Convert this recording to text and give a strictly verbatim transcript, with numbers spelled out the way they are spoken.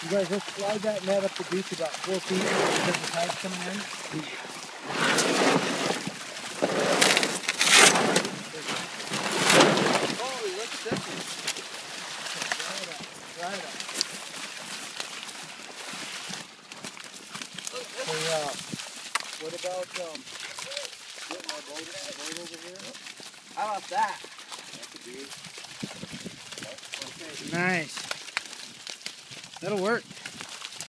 You guys just slide that net up the beach about four feet because the tide's coming in. Holy, look at this one. Dry it up. Dry it up. Look, this Hey, uh, what about um, getting my boat, my boat over here? How about that? That could be. Okay. Nice. That'll work.